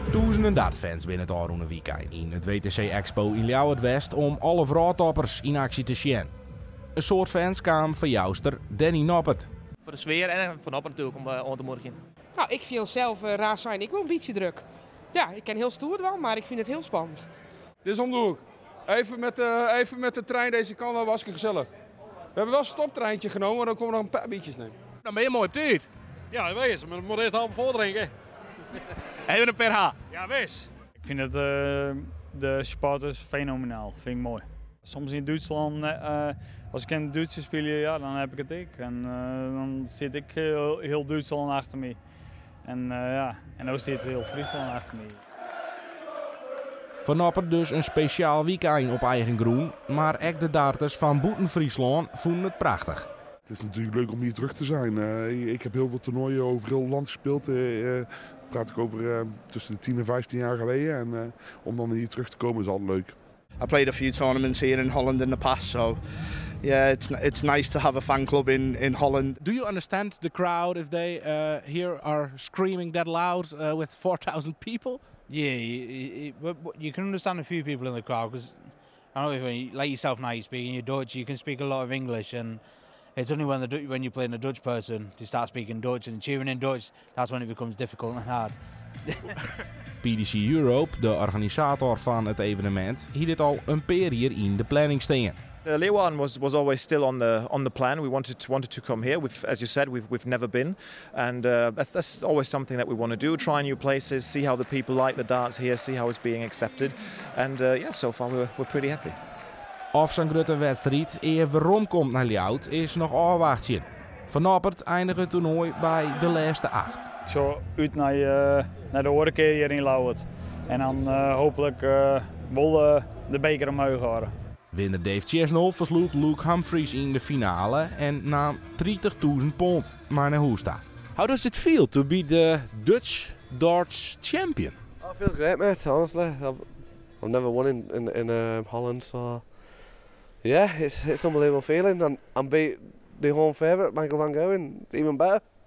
Duizenden dartfans binnen het aanroende weekend in het WTC Expo in Ljouwert-West om alle vrouwtoppers in actie te zien. Een soort fans kwam van jouster Danny Noppert. Voor de sfeer en van op natuurlijk om aan te morgen. Nou, ik vind zelf raar zijn. Ik wil een beetje druk. Ja, ik ken heel stoer wel, maar ik vind het heel spannend. Dit is om de hoek. Even met de trein deze kant op, was gezellig. We hebben wel een stoptreintje genomen, maar dan komen we nog een paar biertjes nemen. Dan ben je mooi op tijd. Ja, wees, maar we moeten eerst half voordrinken. Even een per H. Ja, wees. Ik vind het de supporters fenomenaal, vind ik mooi. Soms in Duitsland, als ik in het Duitse speel, ja, dan heb ik het ik. En dan zit ik heel Duitsland achter me. En ook zit heel Friesland achter me. Voor Noppert dus een speciaal weekend op eigen groen, maar ook de darters van Boeten Friesland vonden het prachtig. Het is natuurlijk leuk om hier terug te zijn. Ik heb heel veel toernooien over heel land gespeeld. Praat ik over tussen de 10 en 15 jaar geleden. En om dan hier terug te komen is altijd leuk. I played a few tournaments here in Holland in the past, so yeah, it's nice to have a fan club in Holland. Do you understand the crowd if they here are screaming that loud with 4,000 people? Yeah, you can understand a few people in the crowd because I know like yourself now, you're speaking your Dutch, you can speak a lot of English, and it's only when you're playing a Dutch person to start speaking Dutch and cheering in Dutch, that's when it becomes difficult and hard. PDC Europe, de organisator van het evenement, hield dit al een paar jaar in de planning staan. Leeuwarden was always still on the plan. We wanted to come here. As you said, we've never been, and that's always something that we want to do. Try new places, see how the people like the darts here, see how it's being accepted, and so far we're pretty happy. Of zo'n grote wedstrijd even rondkomt naar Ljout is nog afwachten. Van Noppert eindigt het toernooi bij de laatste 8. Ik zou uit naar de horekeer hier in Ljouwert. En dan hopelijk wel de beker omhoog houden. Winnaar Dave Chesnol versloeg Luke Humphries in de finale en nam 30.000 pond maar naar Hoesta. How does it feel to be the Dutch darts champion? I feel great, mate. Honestly, I've never won in Holland, so yeah, it's an unbelievable feeling. And beat the home favourite, Michael van Gogh, it's even better.